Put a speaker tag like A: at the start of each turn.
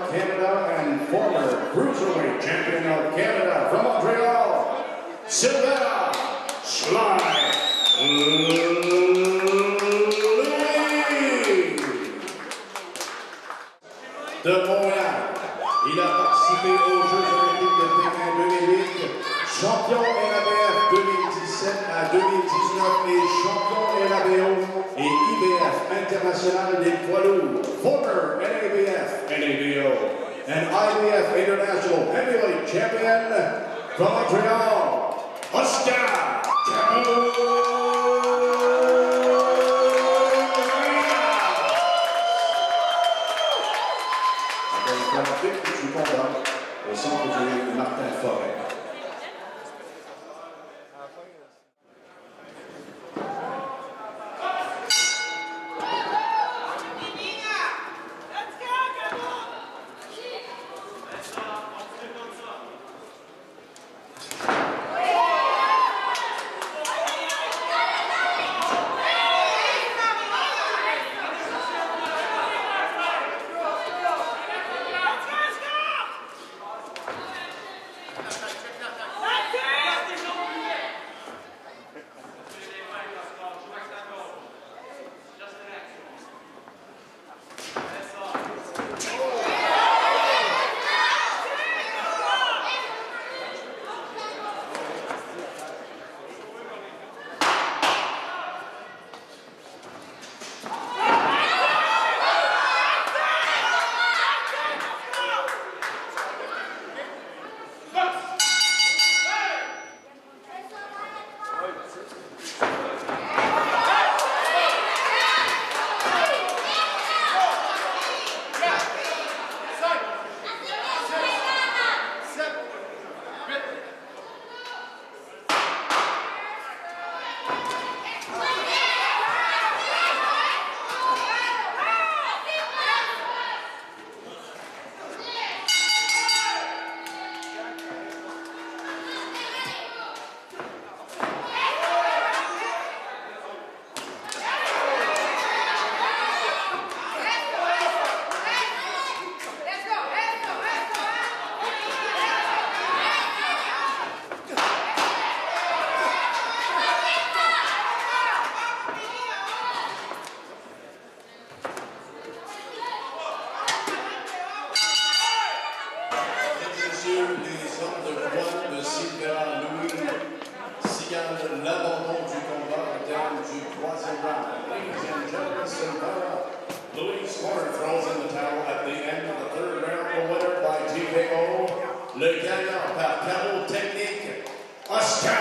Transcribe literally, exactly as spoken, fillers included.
A: of Canada and former Cruiserweight Champion of Canada from Montreal, Sylvain Sly Louis. De Montréal, il a participé aux Jeux olympiques de Pékin deux mille huit, champion N A B F deux mille dix-sept à deux mille dix-neuf et champion N A B O et I B F international des poids lourds, former N A B F, N A B O, and I B F international heavyweight champion from Montreal, Oscar Cameron. Je suis content au centre du Martin Forêt. Les hommes de poids de Sylvain Louis signalent l'abandon du combat au terme du troisième round. Ladies and gentlemen, Sylvain Louis Sport throws in the towel at the end of the third round. The winner by T K O, le gagnant par K O technique, Oscar.